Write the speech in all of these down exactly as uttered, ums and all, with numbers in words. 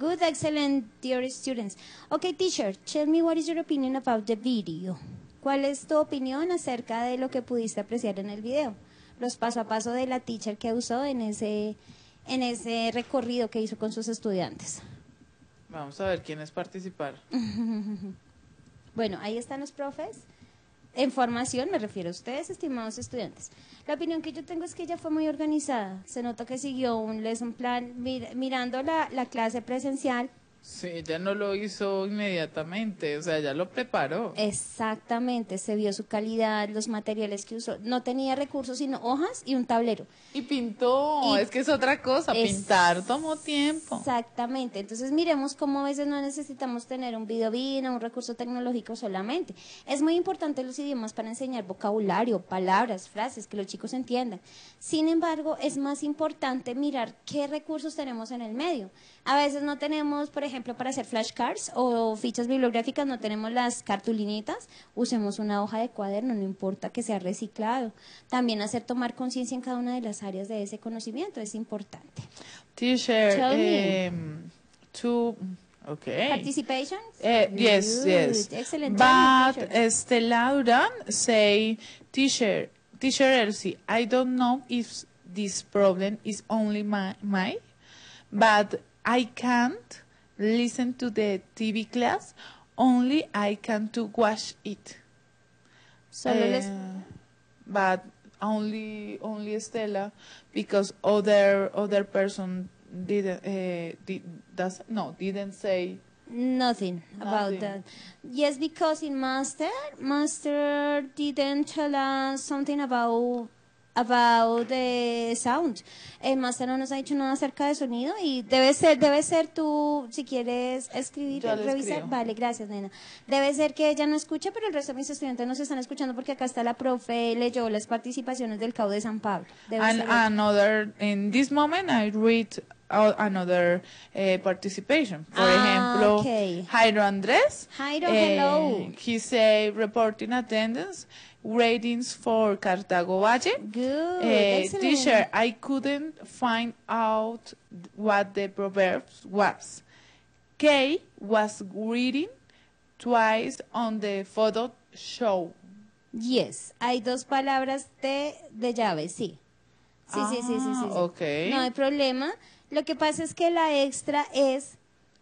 Good, excellent, dear students. Okay, teacher, tell me what is your opinion about the video. ¿Cuál es tu opinión acerca de lo que pudiste apreciar en el video? Los paso a paso de la teacher que usó en ese, en ese recorrido que hizo con sus estudiantes. Vamos a ver quiénes participaron. Bueno, ahí están los profes. En formación, me refiero a ustedes, estimados estudiantes. La opinión que yo tengo es que ella fue muy organizada. Se nota que siguió un lesson plan mir mirando la, la clase presencial. Sí, ella no lo hizo inmediatamente, o sea, ella lo preparó. Exactamente, se vio su calidad, los materiales que usó. No tenía recursos, sino hojas y un tablero. Y pintó, y es que es otra cosa, es, pintar tomó tiempo. Exactamente, entonces miremos cómo a veces no necesitamos tener un video bien o un recurso tecnológico solamente. Es muy importante los idiomas para enseñar vocabulario, palabras, frases, que los chicos entiendan. Sin embargo, es más importante mirar qué recursos tenemos en el medio. A veces no tenemos, por ejemplo, para hacer flashcards o fichas bibliográficas, no tenemos las cartulinitas, usemos una hoja de cuaderno, no importa que sea reciclado. También hacer tomar conciencia en cada una de las áreas de ese conocimiento es importante. Teacher, um, to, okay. Participation? Uh, yes, yes. Excellent. But Estela Duran say, teacher, teacher Elsie, I don't know if this problem is only my, my but I can't listen to the T V class, only I can to watch it. Solo uh, les... But only only Stella, because other other person didn't uh, did, does no didn't say nothing, nothing about that. Yes, because in master master didn't tell us something about about the sound. El máster no nos ha dicho nada acerca de sonido y debe ser, debe ser tú, si quieres escribir, Yo revisar. Escribo. Vale, gracias, nena. Debe ser que ella no escuche, pero el resto de mis estudiantes nos están escuchando porque acá está la profe, leyó las participaciones del C A U de San Pablo. Debe and ser another in this moment I read out another uh, participation. For ah, example, okay. Jairo Andres. Jairo, uh, hello. He say reporting attendance. Ratings for Cartago Valle. Good, Uh, excellent. teacher, I couldn't find out what the proverb was. Kay was reading twice on the photo show. Yes, hay dos palabras de, de llave, sí. Sí, ah, sí, sí, sí, sí, sí. Okay. No hay problema. Lo que pasa es que la extra es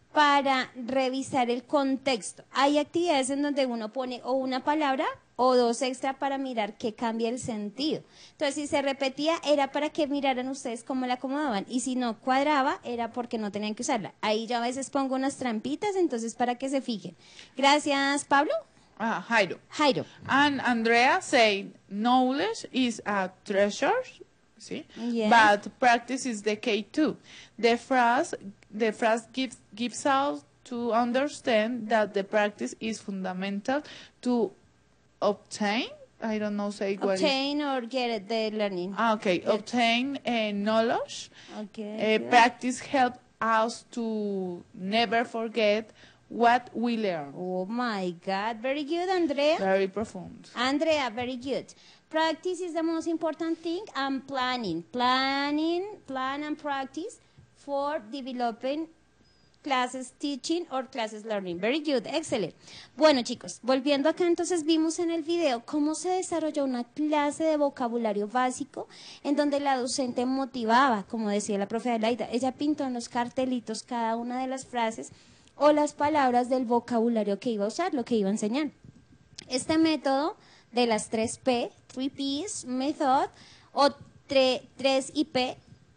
para revisar el contexto. Hay actividades en donde uno pone o una palabra o dos extra para mirar qué cambia el sentido. Entonces, si se repetía, era para que miraran ustedes cómo la acomodaban. Y si no cuadraba, era porque no tenían que usarla. Ahí yo a veces pongo unas trampitas, entonces para que se fijen. Gracias, Pablo. Ah, Jairo. Jairo. And Andrea said, knowledge is a treasure, see? Yes. But practice is the key too. The phrase, the phrase gives, gives us to understand that the practice is fundamental to obtain, I don't know, say what is. Obtain or get the learning. Ah, okay, Get. obtain uh, knowledge. Okay. Uh, practice help us to never forget what we learn. Oh my God, very good, Andrea. Very profound. Andrea, very good. Practice is the most important thing, and planning. Planning, plan and practice for developing classes teaching or classes learning. Very good, excellent. Bueno, chicos, volviendo acá, entonces vimos en el video cómo se desarrolló una clase de vocabulario básico en donde la docente motivaba, como decía la profe Adelaida. Ella pintó en los cartelitos cada una de las frases o las palabras del vocabulario que iba a usar, lo que iba a enseñar. Este método de las tres P, three Ps, method, o tres I P,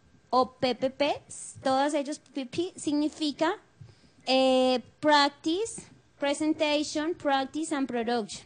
o P P P, todos ellos P P, significa eh, practice, presentation, practice and production.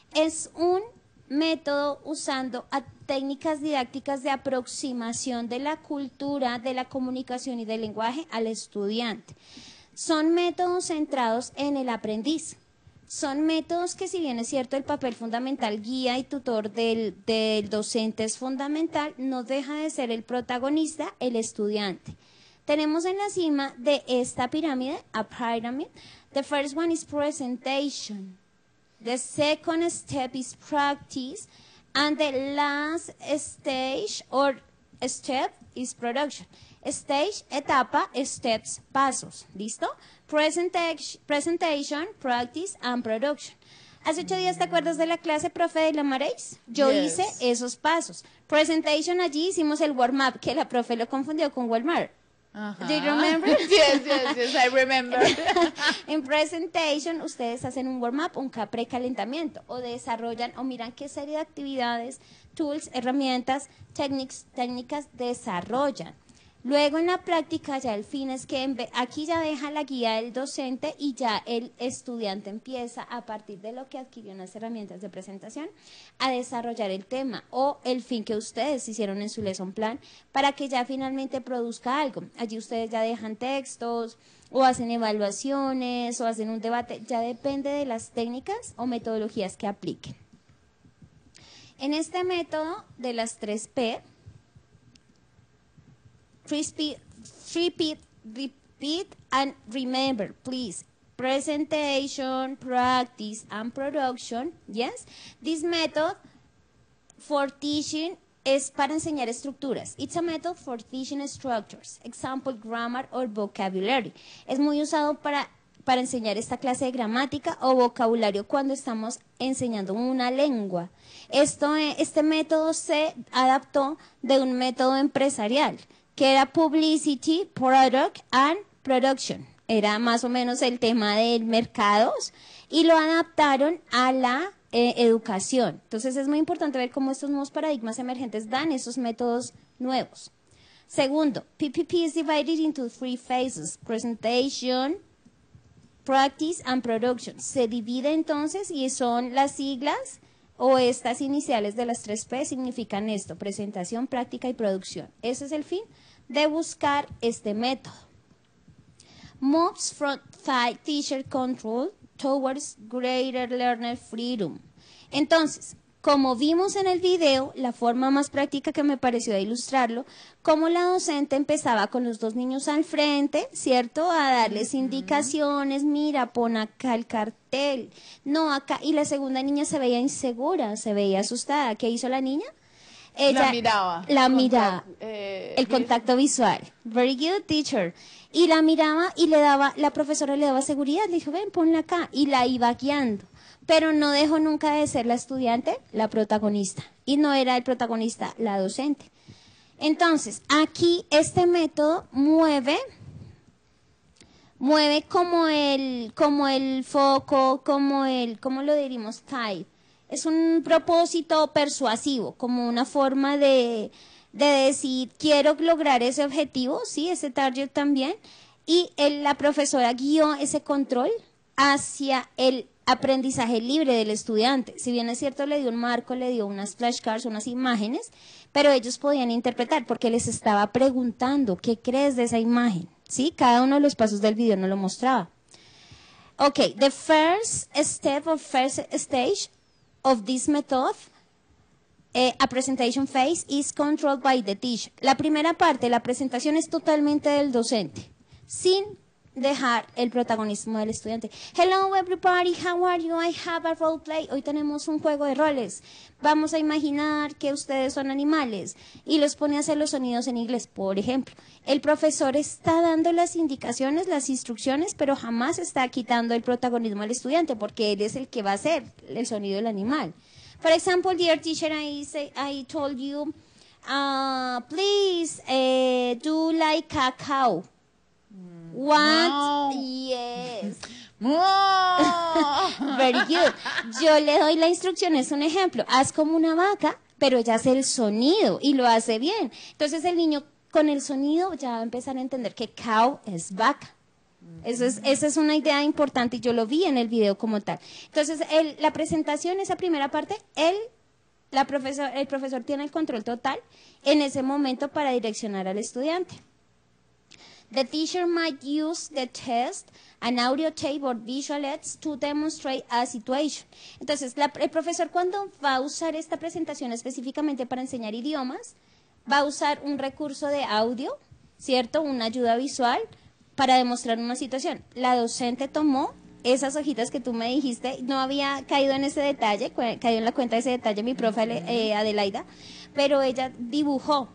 Es un método usando a técnicas didácticas de aproximación de la cultura, de la comunicación y del lenguaje al estudiante. Son métodos centrados en el aprendiz. Son métodos que, si bien es cierto el papel fundamental, guía y tutor del, del docente es fundamental, no deja de ser el protagonista, el estudiante. Tenemos en la cima de esta pirámide, a pyramid, the first one is presentation, the second step is practice, and the last stage or step is production. Stage, etapa, steps, pasos. ¿Listo? Presentation, presentation, practice and production. Hace ocho días, ¿te acuerdas de la clase, profe, de la Maréis? Yo Yes. hice esos pasos. Presentation, allí hicimos el warm-up, que la profe lo confundió con Walmart. Uh-huh. Do you remember? Yes, yes, yes, I remember. En presentation, ustedes hacen un warm-up, un precalentamiento, o desarrollan, o miran qué serie de actividades, tools, herramientas, técnicas, técnicas desarrollan. Luego en la práctica ya el fin es que en ve- aquí ya deja la guía del docente y ya el estudiante empieza a partir de lo que adquirió en las herramientas de presentación a desarrollar el tema o el fin que ustedes hicieron en su lesson plan para que ya finalmente produzca algo. Allí ustedes ya dejan textos o hacen evaluaciones o hacen un debate, ya depende de las técnicas o metodologías que apliquen. En este método de las tres P, Repeat, repeat, repeat, and remember, please. Presentation, practice, and production. Yes, this method for teaching es para enseñar estructuras. It's a method for teaching structures. Example, grammar or vocabulary. Es muy usado para, para enseñar esta clase de gramática o vocabulario cuando estamos enseñando una lengua. Esto, este método se adaptó de un método empresarial, que era Publicity, Product and Production. Era más o menos el tema de mercados y lo adaptaron a la eh, educación. Entonces es muy importante ver cómo estos nuevos paradigmas emergentes dan esos métodos nuevos. Segundo, P P P is divided into three phases: presentation, practice and production. Se divide entonces y son las siglas o estas iniciales de las tres P significan esto: presentación, práctica y producción. Ese es el fin de buscar este método. Moves from tight teacher control towards greater learner freedom. Entonces, como vimos en el video, la forma más práctica que me pareció de ilustrarlo, como la docente empezaba con los dos niños al frente, ¿cierto? A darles uh-huh. indicaciones, mira, pon acá el cartel, no acá, y la segunda niña se veía insegura, se veía asustada. ¿Qué hizo la niña? Ella la miraba. La miraba, Contact, eh, el contacto visual. Very good, teacher. Y la miraba y le daba, la profesora le daba seguridad, le dijo, ven, ponla acá, y la iba guiando. Pero no dejó nunca de ser la estudiante la protagonista. Y no era el protagonista la docente. Entonces, aquí este método mueve, mueve como el, como el foco, como el, ¿cómo lo diríamos? Type. Es un propósito persuasivo, como una forma de, de decir, quiero lograr ese objetivo, sí, ese target también, y el, la profesora guió ese control hacia el aprendizaje libre del estudiante. Si bien es cierto, le dio un marco, le dio unas flashcards, unas imágenes, pero ellos podían interpretar porque les estaba preguntando, ¿qué crees de esa imagen? ¿Sí? Cada uno de los pasos del video no lo mostraba. Ok, the first step or first stage of this method, eh, a presentation phase, is controlled by the teacher. La primera parte, la presentación, es totalmente del docente, sin dejar el protagonismo del estudiante. Hello everybody, how are you? I have a role play. Hoy tenemos un juego de roles. Vamos a imaginar que ustedes son animales y los pone a hacer los sonidos en inglés, por ejemplo. El profesor está dando las indicaciones, las instrucciones, pero jamás está quitando el protagonismo al estudiante porque él es el que va a hacer el sonido del animal. For example, dear teacher, I say, I told you, uh, please uh, do like a cow. What? No. Yes. No. Very good. Yo le doy la instrucción, es un ejemplo. Haz como una vaca, pero ella hace el sonido y lo hace bien. Entonces el niño con el sonido ya va a empezar a entender que cow es vaca. Eso es, esa es una idea importante y yo lo vi en el video como tal. Entonces el, la presentación, esa primera parte, él, la profesor, el profesor tiene el control total en ese momento para direccionar al estudiante. The teacher might use the test, an audio tape or visual aids to demonstrate a situation. Entonces, la, el profesor cuando va a usar esta presentación específicamente para enseñar idiomas, va a usar un recurso de audio, ¿cierto? Una ayuda visual para demostrar una situación. La docente tomó esas hojitas que tú me dijiste, no había caído en ese detalle, caído en la cuenta de ese detalle mi profe eh, Adelaida, pero ella dibujó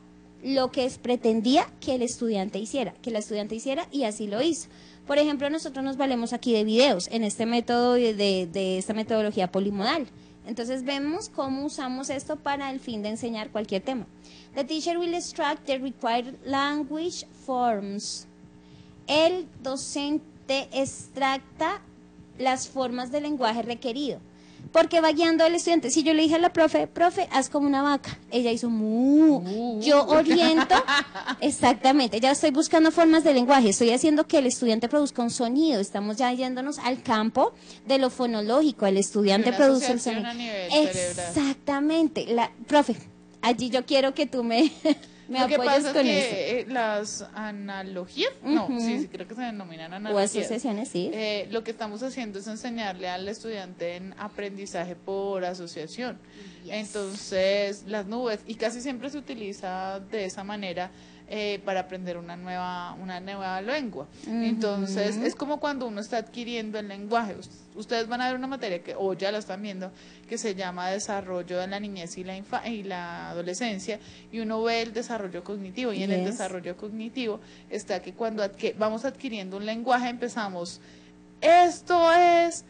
lo que es, pretendía que el estudiante hiciera, que el estudiante hiciera y así lo hizo. Por ejemplo, nosotros nos valemos aquí de videos en este método de, de, de esta metodología polimodal. Entonces vemos cómo usamos esto para el fin de enseñar cualquier tema. The teacher will extract the required language forms. El docente extracta las formas de lenguaje requerido, porque va guiando al estudiante. Si yo le dije a la profe, profe, haz como una vaca, ella hizo mu, Uh. yo oriento, exactamente, ya estoy buscando formas de lenguaje, estoy haciendo que el estudiante produzca un sonido, estamos ya yéndonos al campo de lo fonológico, el estudiante Una produce el asociación sonido. a nivel cerebral. Exactamente, la, profe, allí yo quiero que tú me, me Lo que apoyes pasa es con eso. que eh, las analogías, no, Ujú. sí, sí, creo que se denominan O analogías. asociaciones, sí. Eh, lo que estamos haciendo es enseñarle al estudiante en aprendizaje por asociación. Yes. Entonces, las nubes, y casi siempre se utiliza de esa manera eh, para aprender una nueva, una nueva lengua. Ujú. Entonces, es como cuando uno está adquiriendo el lenguaje. Ustedes van a ver una materia que, o ya la están viendo, que se llama desarrollo de la niñez y la, infa y la adolescencia, y uno ve el desarrollo cognitivo, y en el Yes. desarrollo cognitivo está que cuando adqu vamos adquiriendo un lenguaje empezamos, esto es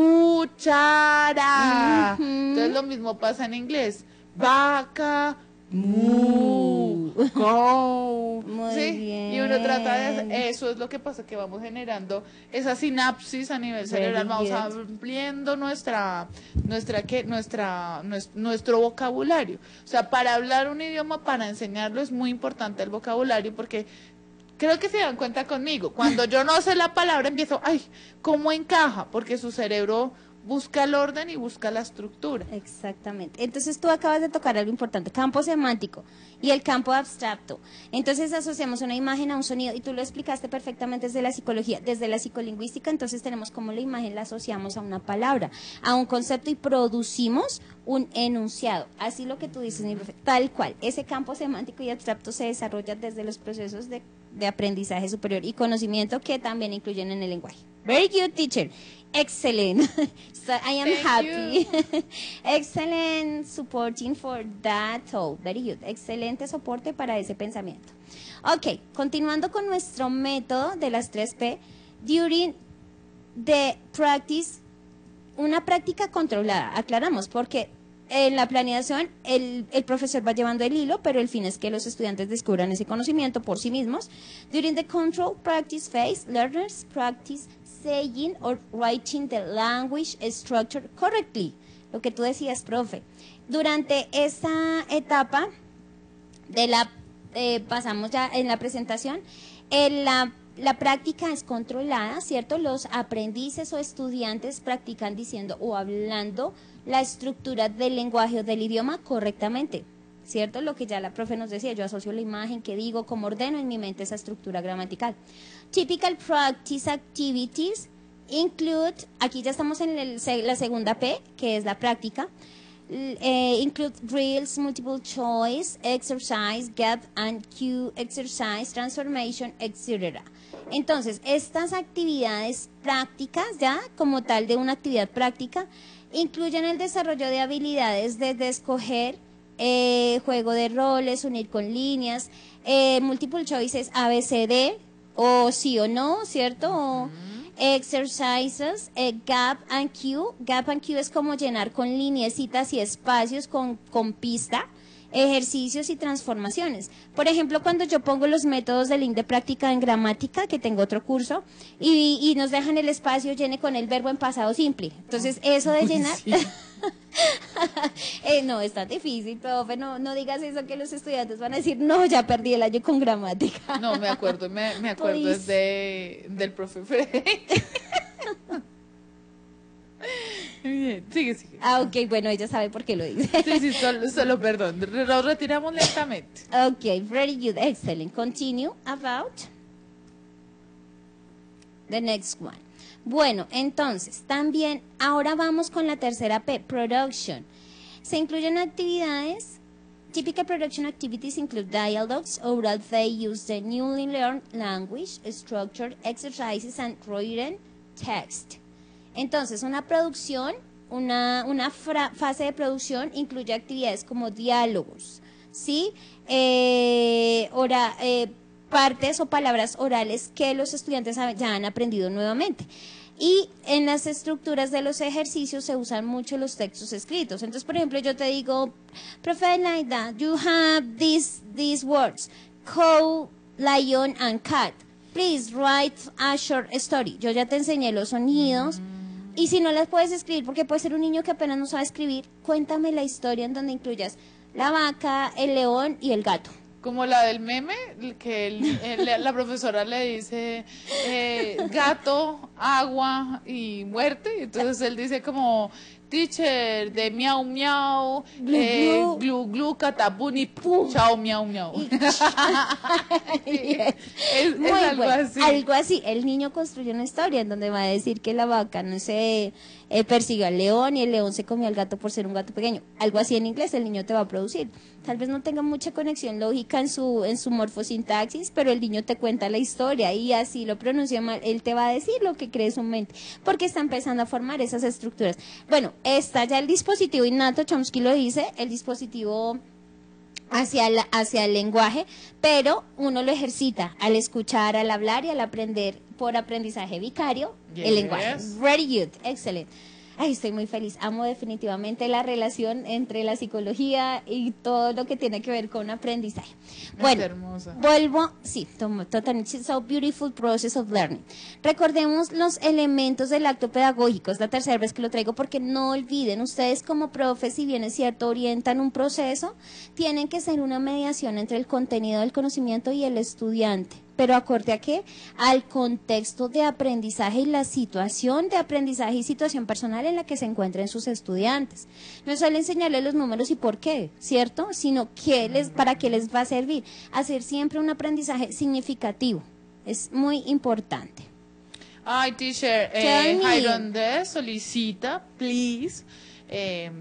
cuchara. Ujú. Entonces lo mismo pasa en inglés, vaca, mu, go, Muy ¿sí? bien. Y uno trata de, eso es lo que pasa, que vamos generando esa sinapsis a nivel Very cerebral, vamos good. ampliando nuestra, nuestra, ¿qué? Nuestra, nues- nuestro vocabulario. O sea, para hablar un idioma, para enseñarlo es muy importante el vocabulario, porque creo que se dan cuenta conmigo, cuando yo no sé la palabra empiezo, ay, ¿cómo encaja? Porque su cerebro busca el orden y busca la estructura. Exactamente. Entonces tú acabas de tocar algo importante, campo semántico y el campo abstracto. Entonces asociamos una imagen a un sonido y tú lo explicaste perfectamente desde la psicología, desde la psicolingüística. Entonces tenemos cómo la imagen la asociamos a una palabra, a un concepto y producimos un enunciado. Así lo que tú dices, mi profe, tal cual. Ese campo semántico y abstracto se desarrolla desde los procesos de, de aprendizaje superior y conocimiento que también incluyen en el lenguaje. Very good, teacher. Excellent. So I am Thank happy. Excellent supporting for that thought. Very good. Excelente soporte para ese pensamiento. Ok, continuando con nuestro método de las tres P, during the practice, una práctica controlada, aclaramos, porque en la planeación el, el profesor va llevando el hilo, pero el fin es que los estudiantes descubran ese conocimiento por sí mismos. During the control practice phase, learners practice saying or writing the language structure correctly. Lo que tú decías, profe. Durante esta etapa de la, eh, pasamos ya en la presentación, en la La práctica es controlada, ¿cierto? Los aprendices o estudiantes practican diciendo o hablando la estructura del lenguaje o del idioma correctamente, ¿cierto? Lo que ya la profe nos decía, yo asocio la imagen que digo, como ordeno en mi mente esa estructura gramatical. Typical practice activities include, aquí ya estamos en el, la segunda P, que es la práctica, Uh, include drills, multiple choice, exercise, gap and cue, exercise, transformation, etcétera. Entonces, estas actividades prácticas, ya como tal de una actividad práctica, incluyen el desarrollo de habilidades desde escoger, eh, juego de roles, unir con líneas, eh, multiple choices, A, B, C, D, o sí o no, ¿cierto? O, exercises, eh, gap and cue. Gap and cue es como llenar con lineecitas y espacios con, con pista, ejercicios y transformaciones. Por ejemplo, cuando yo pongo los métodos de link de práctica en gramática, que tengo otro curso, y, y nos dejan el espacio llene con el verbo en pasado simple. Entonces, eso de llenar... eh, no, está difícil, profe, no, no digas eso que los estudiantes van a decir, no, ya perdí el año con gramática. No, me acuerdo, me, me acuerdo Please. de, del profe Fred. Bien, sigue, sigue. Ah, ok, bueno, ella sabe por qué lo dice. Sí, sí, solo, solo perdón, lo retiramos lentamente. Ok, very good, excellent. Continue about the next one. Bueno, entonces, también, ahora vamos con la tercera P, production. Se incluyen actividades, typical production activities include dialogues, oral they use the newly learned language, structured exercises and written text. Entonces, una producción, una, una fra- fase de producción incluye actividades como diálogos, ¿sí? Eh, ora, eh, partes o palabras orales que los estudiantes ya han aprendido nuevamente. Y en las estructuras de los ejercicios se usan mucho los textos escritos. Entonces, por ejemplo, yo te digo, Profe Laida, you have these, these words, cow, lion, and cat. Please write a short story. Yo ya te enseñé los sonidos. Mm. Y si no las puedes escribir, porque puede ser un niño que apenas no sabe escribir, cuéntame la historia en donde incluyas la vaca, el león y el gato. Como la del meme, que el, el, la profesora le dice eh, gato, agua y muerte. Entonces él dice como, teacher, de miau miau, glu eh, glu, glu, glu catapuni, pum, chao miau miau. es, es algo bueno. así. Algo así. El niño construye una historia en donde va a decir que la vaca, no sé, eh, persiguió al león y el león se comió al gato por ser un gato pequeño. Algo así en inglés el niño te va a producir. Tal vez no tenga mucha conexión lógica en su, en su morfosintaxis, pero el niño te cuenta la historia y así lo pronuncia mal, él te va a decir lo que cree en su mente, porque está empezando a formar esas estructuras. Bueno, está ya el dispositivo innato, Chomsky lo dice, el dispositivo hacia, la, hacia el lenguaje, pero uno lo ejercita al escuchar, al hablar y al aprender por aprendizaje vicario, yes. el lenguaje. Very good, excelente. Ay, estoy muy feliz. Amo definitivamente la relación entre la psicología y todo lo que tiene que ver con aprendizaje. Bueno, hermosa. Vuelvo, sí, totalmente. So beautiful process of learning. Recordemos los elementos del acto pedagógico. Es la tercera vez que lo traigo porque no olviden, ustedes como profes, si bien es cierto, orientan un proceso, tienen que ser una mediación entre el contenido del conocimiento y el estudiante. ¿Pero acorde a qué? Al contexto de aprendizaje y la situación de aprendizaje y situación personal en la que se encuentran sus estudiantes. No es solo enseñarles los números y por qué, ¿cierto? Sino qué les, para qué les va a servir. Hacer siempre un aprendizaje significativo. Es muy importante. Ay, teacher, eh, Jairon de solicita, please. Eh,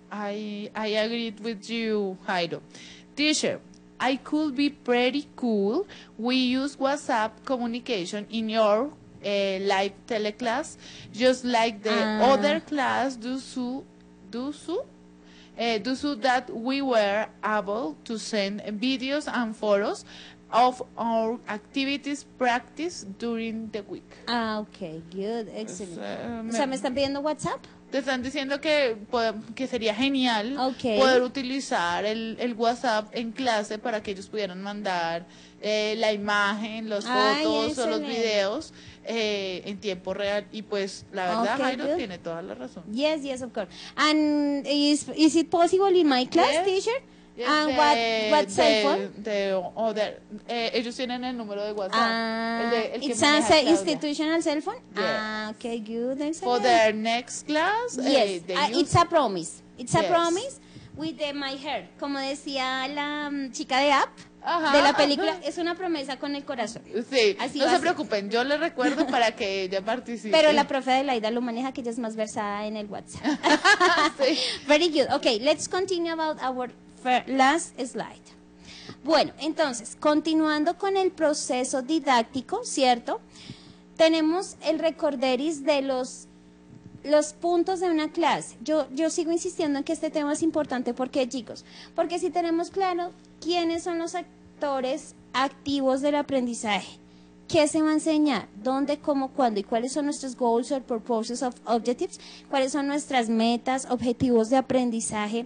I, I agreed with you, Jairo. Teacher, I could be pretty cool. We use WhatsApp communication in your uh, live teleclass, just like the uh. other class do so, do so, uh, do so that we were able to send videos and photos of our activities practice during the week. Ah, okay, good, excellent. Uh, o sea, ¿me están pidiendo WhatsApp? Te están diciendo que, que sería genial okay. poder utilizar el, el WhatsApp en clase para que ellos pudieran mandar eh, la imagen, las fotos o los videos eh, en tiempo real. Y pues la verdad, okay, Jairo good. Tiene toda la razón. Yes, yes, of course. And is, is it possible in my class, yes. teacher? Yes, and de, what, what cell phone? De, other, eh, ellos tienen el número de WhatsApp. Uh, el de, el it's an institutional cell phone? Yes. Ah, okay, good. Excellent. For their next class? Yes, eh, uh, it's a promise. It's yes. a promise with the, my hair. Como decía la um, chica de App. Ajá, de la película, ajá. Es una promesa con el corazón. Sí, así no se preocupen, yo le recuerdo para que ella participe. Pero la profe de Laida lo maneja, que ella es más versada en el WhatsApp. Sí. Very good. Okay, let's continue about our last slide. Bueno, entonces, continuando con el proceso didáctico, ¿cierto? Tenemos el recorderis de los, los puntos de una clase. Yo, yo sigo insistiendo en que este tema es importante. ¿Por qué, chicos? Porque si tenemos claro quiénes son los actores activos del aprendizaje, qué se va a enseñar, dónde, cómo, cuándo y cuáles son nuestros goals or purposes of objectives, cuáles son nuestras metas, objetivos de aprendizaje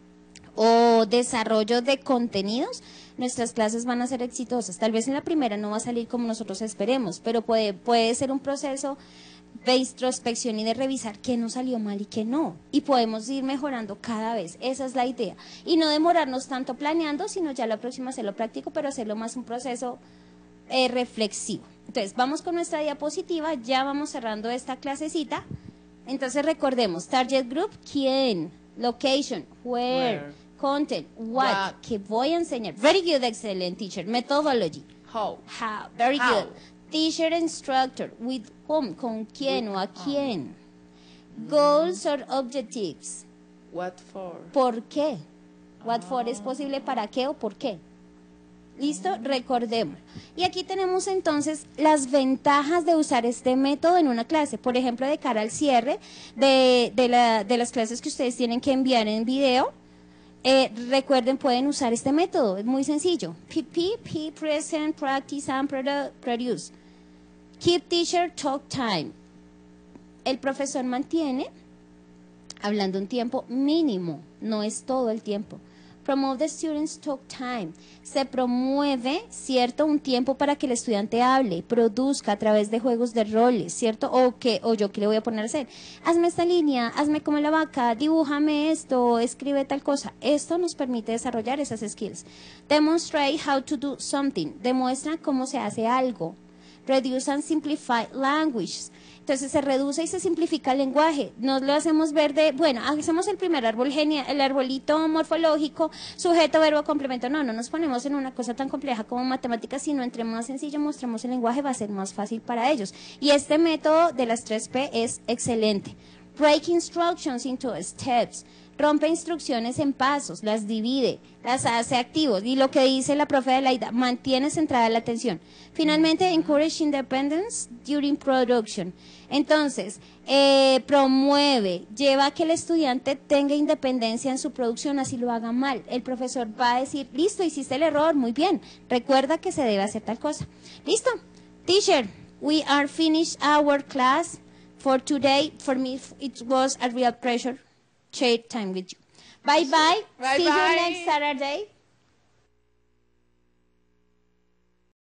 o desarrollo de contenidos, nuestras clases van a ser exitosas. Tal vez en la primera no va a salir como nosotros esperemos, pero puede, puede ser un proceso de introspección y de revisar qué nos salió mal y qué no. Y podemos ir mejorando cada vez. Esa es la idea. Y no demorarnos tanto planeando, sino ya la próxima hacerlo práctico, pero hacerlo más un proceso eh, reflexivo. Entonces, vamos con nuestra diapositiva. Ya vamos cerrando esta clasecita. Entonces, recordemos, target group, ¿quién? Location, where, where. Content, what, what, que voy a enseñar. Very good, excellent teacher. Methodology. How. How, very How. good. Teacher, instructor, with whom, con quién with o a quién. Um. Goals or objectives. What for. ¿Por qué? What oh. for es posible para qué o por qué. ¿Listo? Recordemos. Y aquí tenemos entonces las ventajas de usar este método en una clase. Por ejemplo, de cara al cierre de, de, la, de las clases que ustedes tienen que enviar en video. Eh, recuerden, pueden usar este método, es muy sencillo. P P, P, present, practice, and produ produce. Keep teacher talk time. El profesor mantiene hablando un tiempo mínimo, no es todo el tiempo. Promote the students talk time. Se promueve, ¿cierto? Un tiempo para que el estudiante hable, produzca a través de juegos de roles, ¿cierto? O que, o yo, ¿qué le voy a poner a hacer? Hazme esta línea, hazme como la vaca, dibújame esto, escribe tal cosa. Esto nos permite desarrollar esas skills. Demonstrate how to do something. Demuestra cómo se hace algo. Reduce and simplify language. Entonces se reduce y se simplifica el lenguaje. No lo hacemos ver de, bueno, hacemos el primer árbol genial, el arbolito morfológico, sujeto, verbo, complemento. No, no nos ponemos en una cosa tan compleja como matemáticas, sino entre más sencillo mostremos el lenguaje va a ser más fácil para ellos. Y este método de las tres P es excelente. Break instructions into steps. Rompe instrucciones en pasos, las divide, las hace activos. Y lo que dice la profe Adelaida, mantiene centrada la atención. Finalmente, encourage independence during production. Entonces, eh, promueve, lleva a que el estudiante tenga independencia en su producción, así lo haga mal. El profesor va a decir, listo, hiciste el error, muy bien. Recuerda que se debe hacer tal cosa. Listo, teacher, we are finished our class for today. For me, it was a real pleasure. Share time with you. Bye bye. Bye See bye. you next Saturday.